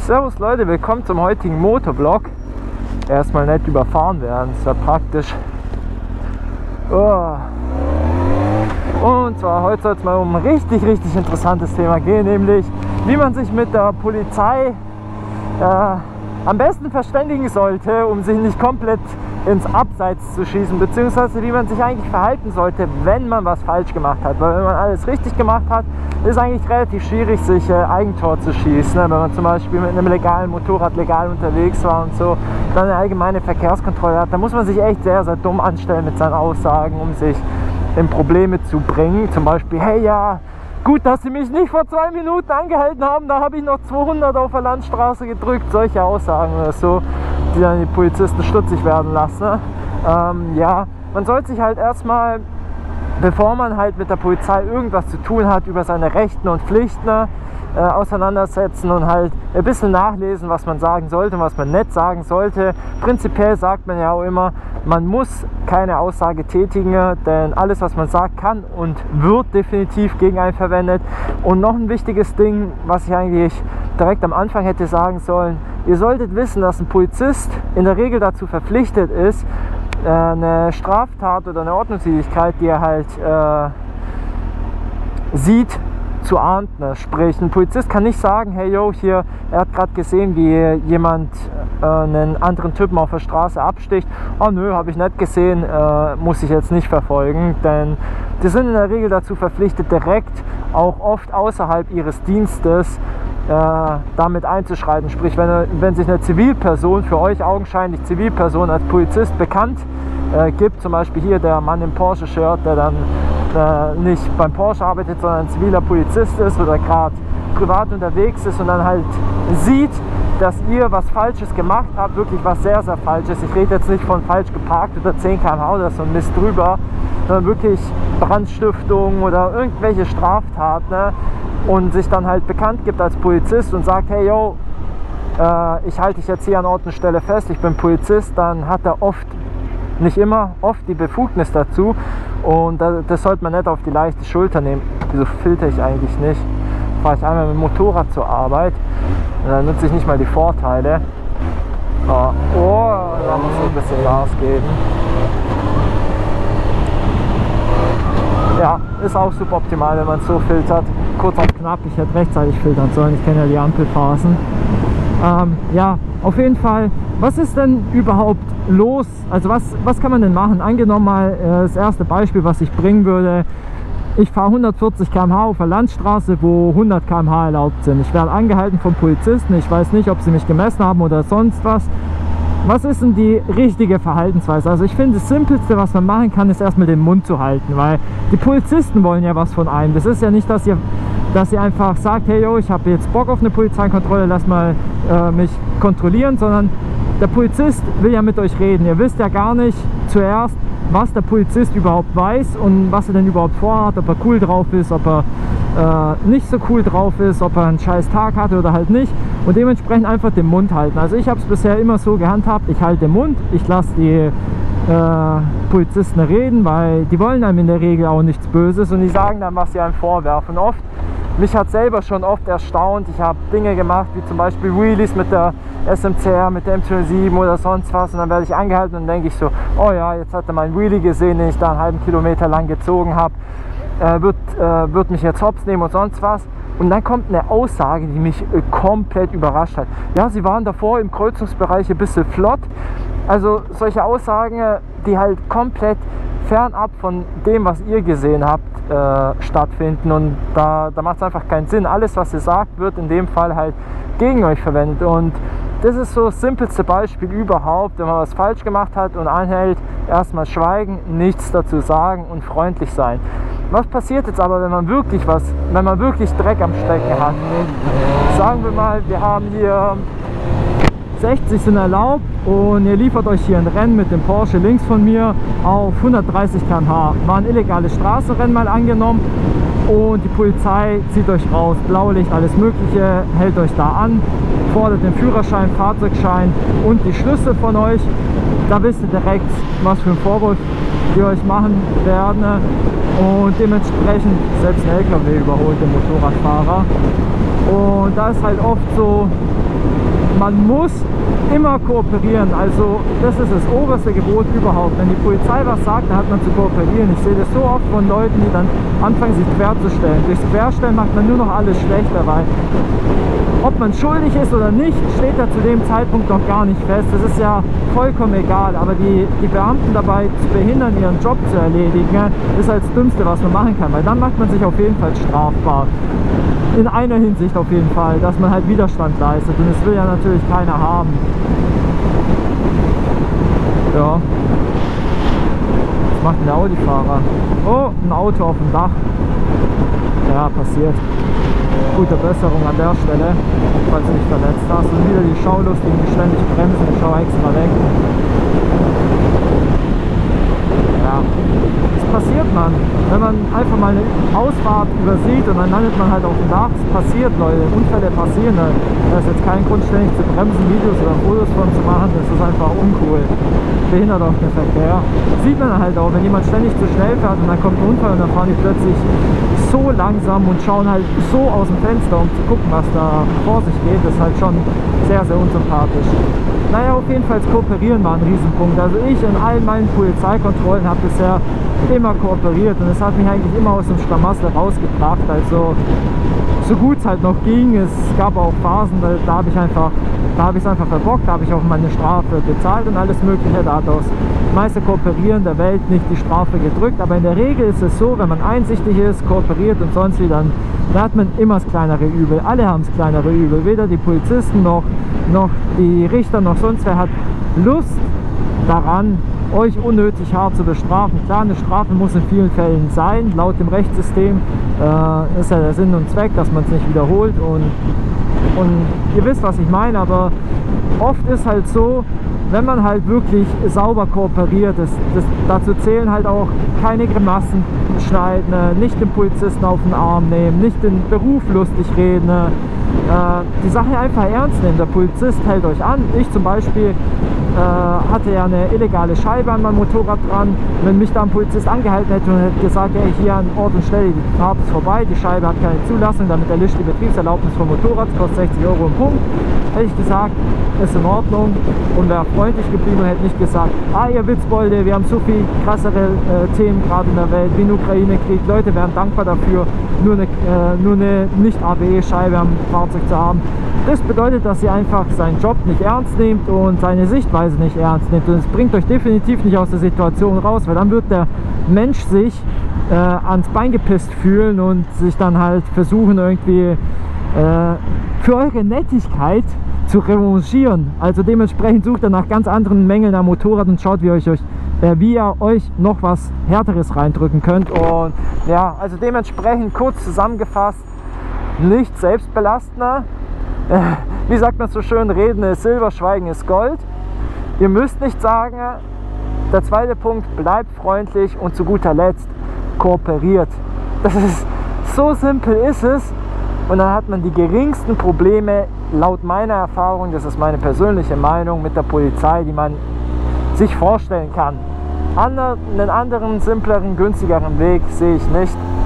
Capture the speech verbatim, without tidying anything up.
Servus Leute, willkommen zum heutigen Motovlog. Erstmal nicht überfahren werden, ist ja praktisch. Oh. Und zwar heute soll es mal um ein richtig, richtig interessantes Thema gehen, nämlich wie man sich mit der Polizei äh, am besten verständigen sollte, um sich nicht komplett ins Abseits zu schießen, beziehungsweise wie man sich eigentlich verhalten sollte, wenn man was falsch gemacht hat. Weil wenn man alles richtig gemacht hat, ist eigentlich relativ schwierig, sich äh, Eigentor zu schießen. Ne? Wenn man zum Beispiel mit einem legalen Motorrad legal unterwegs war und so, dann eine allgemeine Verkehrskontrolle hat, dann muss man sich echt sehr, sehr dumm anstellen mit seinen Aussagen, um sich in Probleme zu bringen. Zum Beispiel, hey ja, gut, dass Sie mich nicht vor zwei Minuten angehalten haben, da habe ich noch zweihundert auf der Landstraße gedrückt. Solche Aussagen oder so, die dann die Polizisten stutzig werden lassen. Ne? Ähm, ja, man sollte sich halt erstmal, bevor man halt mit der Polizei irgendwas zu tun hat, über seine Rechten und Pflichten äh, auseinandersetzen und halt ein bisschen nachlesen, was man sagen sollte und was man nicht sagen sollte. Prinzipiell sagt man ja auch immer, man muss keine Aussage tätigen, denn alles, was man sagt, kann und wird definitiv gegen einen verwendet. Und noch ein wichtiges Ding, was ich eigentlich direkt am Anfang hätte sagen sollen: Ihr solltet wissen, dass ein Polizist in der Regel dazu verpflichtet ist, eine Straftat oder eine Ordnungswidrigkeit, die er halt äh, sieht, zu ahnden. Sprich, ein Polizist kann nicht sagen, hey yo, hier, er hat gerade gesehen, wie jemand äh, einen anderen Typen auf der Straße absticht. Oh nö, habe ich nicht gesehen, äh, muss ich jetzt nicht verfolgen. Denn die sind in der Regel dazu verpflichtet, direkt, auch oft außerhalb ihres Dienstes, äh, damit einzuschreiten. Sprich, wenn, wenn sich eine Zivilperson, für euch augenscheinlich Zivilperson, als Polizist bekannt äh, gibt, zum Beispiel hier der Mann im Porsche-Shirt, der dann äh, nicht beim Porsche arbeitet, sondern ein ziviler Polizist ist oder gerade privat unterwegs ist und dann halt sieht, dass ihr was Falsches gemacht habt, wirklich was sehr, sehr Falsches. Ich rede jetzt nicht von falsch geparkt oder zehn Kilometer pro Stunde oder so ein Mist drüber, sondern wirklich Brandstiftung oder irgendwelche Straftaten, ne? Und sich dann halt bekannt gibt als Polizist und sagt, hey yo, äh, ich halte dich jetzt hier an Ort und Stelle fest, ich bin Polizist, dann hat er oft, nicht immer, oft die Befugnis dazu und das, das sollte man nicht auf die leichte Schulter nehmen. Wieso filter ich eigentlich nicht? Fahre ich einmal mit dem Motorrad zur Arbeit und dann nutze ich nicht mal die Vorteile. Oh, oh, da muss ich ein bisschen Gas geben. Ja, ist auch super optimal, wenn man so filtert. Kurz und knapp, ich hätte rechtzeitig filtern sollen, ich kenne ja die Ampelphasen. Ähm, ja, auf jeden Fall, was ist denn überhaupt los? Also was, was kann man denn machen? Angenommen mal äh, das erste Beispiel, was ich bringen würde: Ich fahre hundertvierzig Kilometer pro Stunde auf der Landstraße, wo hundert Kilometer pro Stunde erlaubt sind. Ich werde angehalten vom Polizisten, ich weiß nicht, ob sie mich gemessen haben oder sonst was. Was ist denn die richtige Verhaltensweise? Also ich finde, das Simpelste, was man machen kann, ist erstmal den Mund zu halten, weil die Polizisten wollen ja was von einem. Das ist ja nicht, dass ihr, dass ihr einfach sagt, hey yo, ich habe jetzt Bock auf eine Polizeikontrolle, lass mal äh, mich kontrollieren, sondern der Polizist will ja mit euch reden. Ihr wisst ja gar nicht zuerst, was der Polizist überhaupt weiß und was er denn überhaupt vorhat, ob er cool drauf ist, ob er äh, nicht so cool drauf ist, ob er einen scheiß Tag hatte oder halt nicht, und dementsprechend einfach den Mund halten. Also ich habe es bisher immer so gehandhabt, ich halte den Mund, ich lasse die äh, Polizisten reden, weil die wollen einem in der Regel auch nichts Böses und die sagen dann, was sie einem vorwerfen. Oft, mich hat selber schon oft erstaunt, ich habe Dinge gemacht, wie zum Beispiel Wheelies mit der S M C R, mit der M zwei sieben oder sonst was, und dann werde ich angehalten und denke ich so, oh ja, jetzt hat er meinen Wheelie gesehen, den ich da einen halben Kilometer lang gezogen habe, äh, wird, äh, wird mich jetzt hops nehmen und sonst was. Und dann kommt eine Aussage, die mich äh, komplett überrascht hat. Ja, sie waren davor im Kreuzungsbereich ein bisschen flott. Also solche Aussagen, die halt komplett fernab von dem, was ihr gesehen habt, äh, stattfinden, und da, da macht es einfach keinen Sinn. Alles, was ihr sagt, wird in dem Fall halt gegen euch verwendet, und das ist so das simpelste Beispiel überhaupt. Wenn man was falsch gemacht hat und anhält, erstmal schweigen, nichts dazu sagen und freundlich sein. Was passiert jetzt aber, wenn man wirklich was, wenn man wirklich Dreck am Stecken hat? Sagen wir mal, wir haben hier sechzig sind erlaubt und ihr liefert euch hier ein Rennen mit dem Porsche links von mir auf hundertdreißig Kilometer pro Stunde. War ein illegales Straßenrennen mal angenommen und die Polizei zieht euch raus. Blaulicht, alles Mögliche, hält euch da an, fordert den Führerschein, Fahrzeugschein und die Schlüssel von euch. Da wisst ihr direkt, was für einen Vorwurf die euch machen werden, und dementsprechend selbst ein L K W überholt den Motorradfahrer. Und da ist halt oft so, man muss immer kooperieren, also das ist das oberste Gebot überhaupt. Wenn die Polizei was sagt, dann hat man zu kooperieren. Ich sehe das so oft von Leuten, die dann anfangen, sich querzustellen. Durchs Querstellen macht man nur noch alles schlechter, weil ob man schuldig ist oder nicht, steht da zu dem Zeitpunkt noch gar nicht fest. Das ist ja vollkommen egal, aber die, die Beamten dabei zu behindern, ihren Job zu erledigen, ist halt das Dümmste, was man machen kann, weil dann macht man sich auf jeden Fall strafbar. In einer Hinsicht auf jeden Fall, dass man halt Widerstand leistet, und das will ja natürlich keiner haben. Ja. Was macht denn der Audi-Fahrer? Oh, ein Auto auf dem Dach. Ja, passiert. Gute Besserung an der Stelle, falls du dich verletzt hast. Und wieder die Schaulustigen, die ständig bremsen. Ich schaue extra weg. Ja, das passiert, man. Wenn man einfach mal eine Ausfahrt übersieht und dann landet man halt auf dem Dach. Das passiert, Leute. Unfälle passieren. Da ist jetzt kein Grund, ständig zu bremsen, Videos oder Fotos von zu machen. Das ist einfach uncool. Behindert auch den Verkehr. Das sieht man halt auch, wenn jemand ständig zu schnell fährt und dann kommt ein Unfall und dann fahren die plötzlich so langsam und schauen halt so aus dem Fenster, um zu gucken, was da vor sich geht. Das ist halt schon sehr, sehr unsympathisch. Naja, auf jeden Fall kooperieren war ein Riesenpunkt. Also ich in all meinen Polizeikontrollen habe bisher immer kooperiert und es hat mich eigentlich immer aus dem Schlamassel rausgebracht. Also so gut es halt noch ging. Es gab auch Phasen, da, da habe ich einfach da habe ich es einfach verbockt, da habe ich auch meine Strafe bezahlt und alles Mögliche. Da hat das meiste Kooperieren der Welt nicht die Strafe gedrückt, aber in der Regel ist es so, wenn man einsichtig ist, kooperiert und sonst wie, dann da hat man immer das kleinere Übel. Alle haben das kleinere Übel, weder die Polizisten noch, noch die Richter noch sonst wer hat Lust daran, euch unnötig hart zu bestrafen. Klar, eine Strafe muss in vielen Fällen sein, laut dem Rechtssystem äh, ist ja der Sinn und Zweck, dass man es nicht wiederholt, und, und ihr wisst, was ich meine, aber oft ist halt so, wenn man halt wirklich sauber kooperiert, das, das, dazu zählen halt auch keine Grimassen schneiden, nicht den Polizisten auf den Arm nehmen, nicht den Beruf lustig reden, äh, die Sache einfach ernst nehmen. Der Polizist hält euch an. Ich zum Beispiel äh, hatte ja eine illegale Scheibe an meinem Motorrad dran. Wenn mich da ein Polizist angehalten hätte und hätte gesagt, hey, hier an Ort und Stelle, die Fahrt ist vorbei, die Scheibe hat keine Zulassung, damit erlischt die Betriebserlaubnis vom Motorrad, kostet sechzig Euro im Punkt, hätte ich gesagt, ist in Ordnung, und wäre freundlich geblieben und hätte nicht gesagt, ah, ihr Witzbolde, wir haben so viel krassere äh, Themen gerade in der Welt, wie ein Ukraine-Krieg, Leute wären dankbar dafür, nur eine, äh, nur eine nicht-A B E-Scheibe am Fahrzeug zu haben. Das bedeutet, dass ihr einfach seinen Job nicht ernst nehmt und seine Sichtweise nicht ernst nehmt, und es bringt euch definitiv nicht aus der Situation raus, weil dann wird der Mensch sich äh, ans Bein gepisst fühlen und sich dann halt versuchen, irgendwie äh, für eure Nettigkeit zu revanchieren. Also dementsprechend sucht er nach ganz anderen Mängeln am Motorrad und schaut, wie, euch, euch, äh, wie ihr euch noch was Härteres reindrücken könnt. Und ja, also dementsprechend kurz zusammengefasst, nicht selbstbelastender. Äh, wie sagt man so schön, reden ist Silber, Schweigen ist Gold. Ihr müsst nicht sagen. Der zweite Punkt, bleibt freundlich, und zu guter Letzt, kooperiert. Das ist, so simpel ist es. Und dann hat man die geringsten Probleme, laut meiner Erfahrung, das ist meine persönliche Meinung, mit der Polizei, die man sich vorstellen kann. Ander, einen anderen, simpleren, günstigeren Weg sehe ich nicht.